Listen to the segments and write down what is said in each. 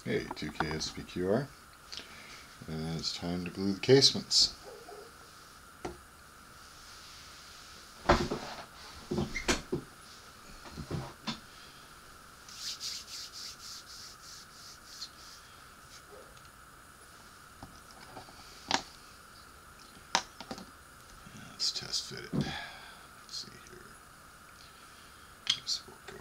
Hey, 2KSPQR. And it's time to glue the casements. Let's test fit it. Let's see here. This will go.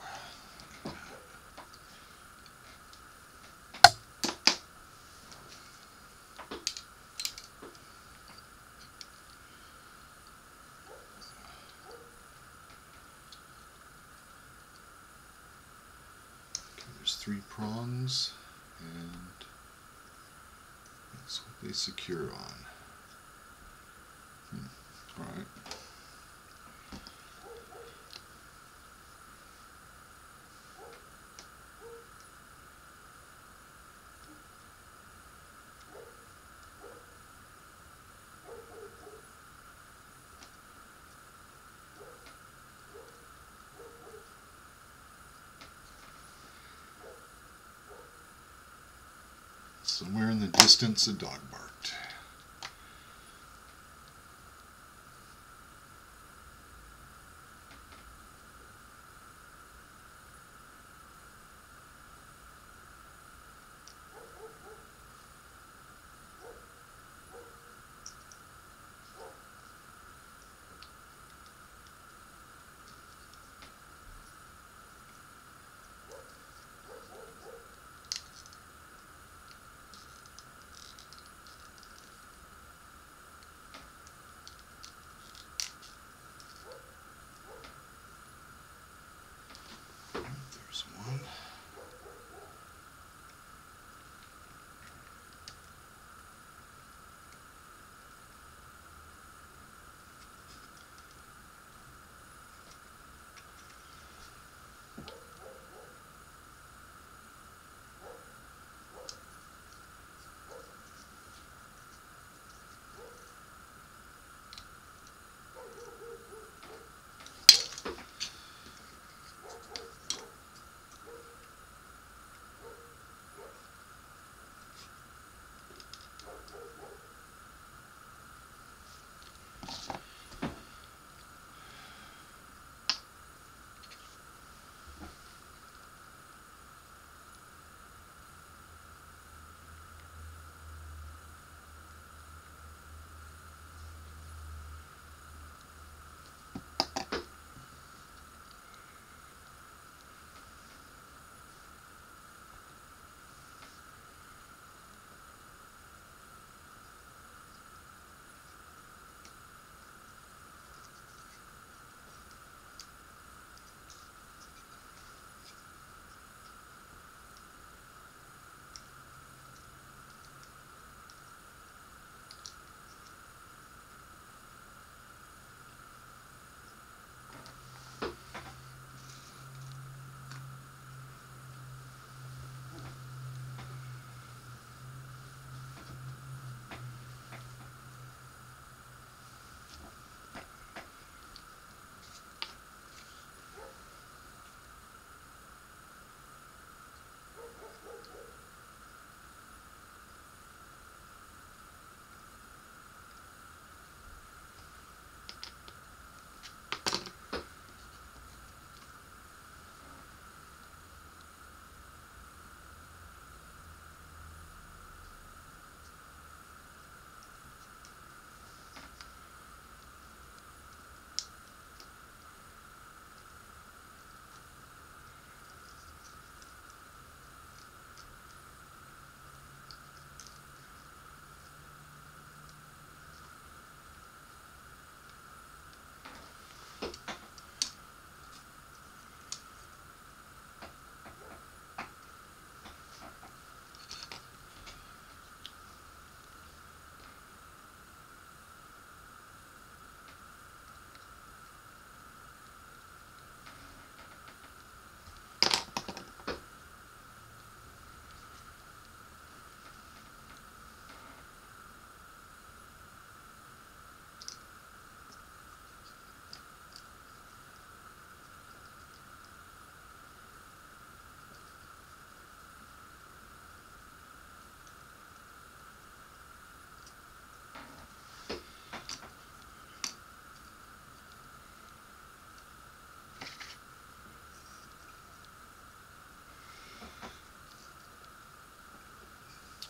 Okay, there's 3 prongs, and that's what they secure on. Alright. Somewhere in the distance a dog barked.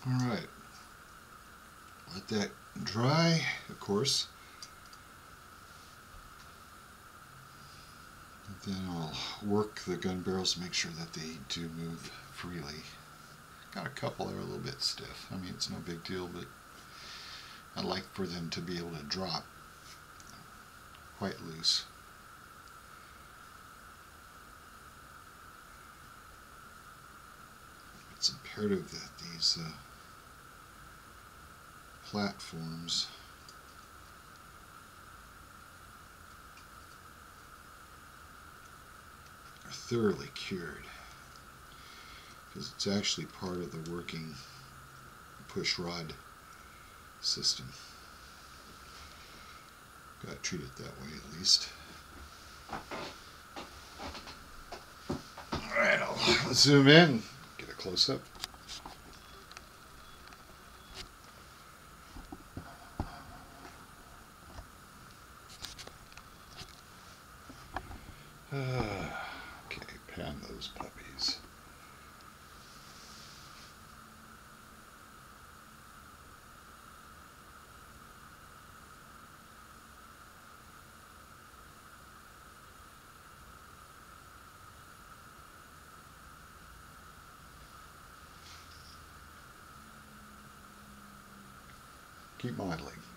Alright, let that dry, of course. And then I'll work the gun barrels to make sure that they do move freely. Got a couple that are a little bit stiff. I mean, it's no big deal, but I'd like for them to be able to drop quite loose. It's imperative that these platforms are thoroughly cured, because it's actually part of the working push rod system. Got to treat it that way at least. Alright, I'll zoom in, get a close up. Okay, pan those puppies. Keep modeling.